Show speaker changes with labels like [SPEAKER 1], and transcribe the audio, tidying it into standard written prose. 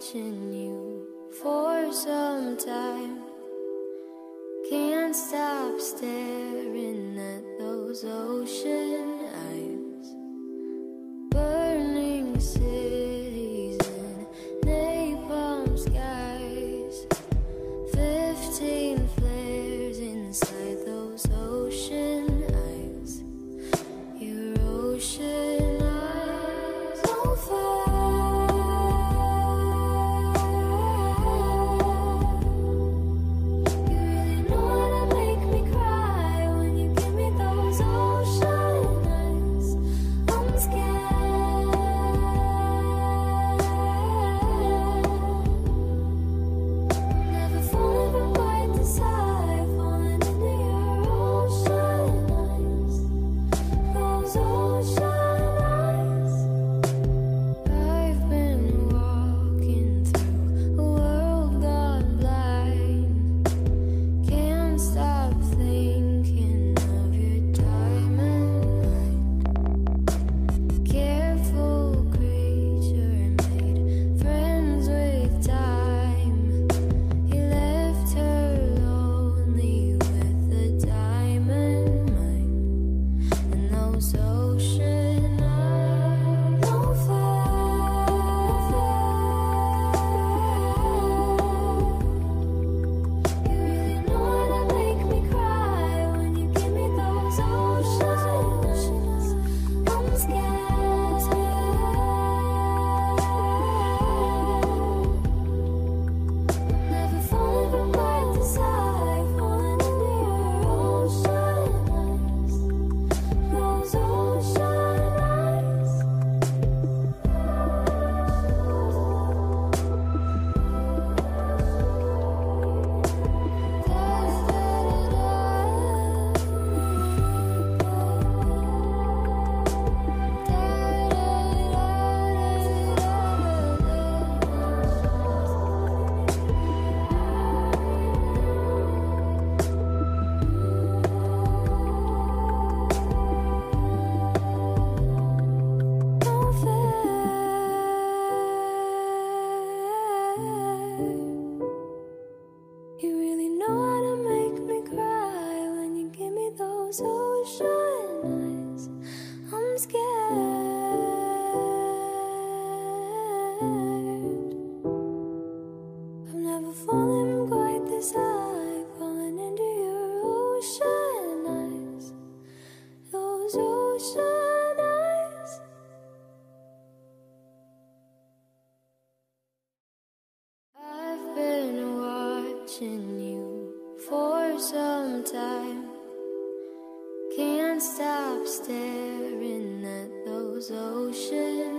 [SPEAKER 1] watching you for some time. Can't stop staring at those ocean eyes. Burning cities and napalm skies. 15 flares inside those ocean eyes. Your ocean eyes on fire. You really know how to make me cry when you give me those ocean eyes. I'm scared. Never falling from quite this high, falling into your ocean eyes. Those ocean eyes. I've been walking through a world gone blind. Can't stop thinking of your diamond mind. Careful creature made friends with time. He left her lonely with the diamond mind. And those ocean eyes on fire. You really know how to make me cry when you give me those ocean eyes. I'm scared. Never falling from quite this high, falling into your ocean eyes. Those ocean eyes. You really know how to make me cry when you give me those ocean eyes. I'm scared. I've never fallen quite this high, falling into your ocean eyes. Those ocean eyes. I've been watching you for some time. Can't stop staring at those ocean